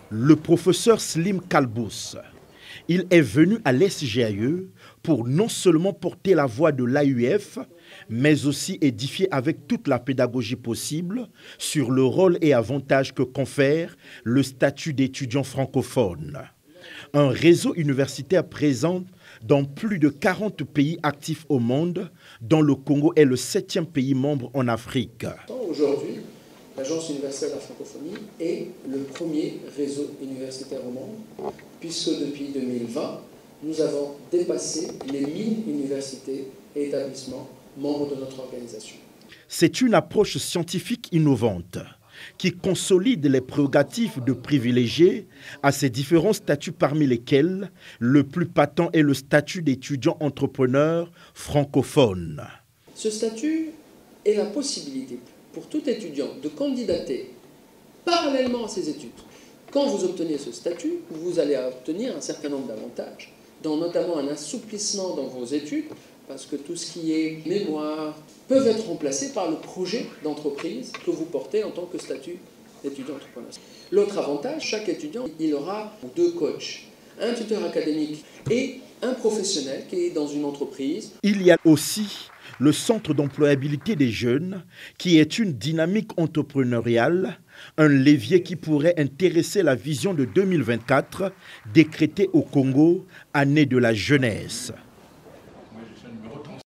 le professeur Slim Kalbous. Il est venu à l'SGAE pour non seulement porter la voix de l'AUF, mais aussi édifier avec toute la pédagogie possible sur le rôle et avantages que confère le statut d'étudiant francophone. Un réseau universitaire présent dans plus de 40 pays actifs au monde, dont le Congo est le 7e pays membre en Afrique. Aujourd'hui, l'Agence universitaire de la francophonie est le premier réseau universitaire au monde, puisque depuis 2020, nous avons dépassé les 1000 universités et établissements membres de notre organisation. C'est une approche scientifique innovante qui consolide les prérogatives de privilégiés à ces différents statuts parmi lesquels le plus patent est le statut d'étudiant entrepreneur francophone. Ce statut est la possibilité pour tout étudiant de candidater parallèlement à ses études. Quand vous obtenez ce statut, vous allez obtenir un certain nombre d'avantages, dont notamment un assouplissement dans vos études, parce que tout ce qui est mémoire peut être remplacé par le projet d'entreprise que vous portez en tant que statut d'étudiant entrepreneur. L'autre avantage, chaque étudiant, il aura 2 coachs, un tuteur académique et un professionnel qui est dans une entreprise. Il y a aussi le centre d'employabilité des jeunes, qui est une dynamique entrepreneuriale, un levier qui pourrait intéresser la vision de 2024 décrétée au Congo, année de la jeunesse.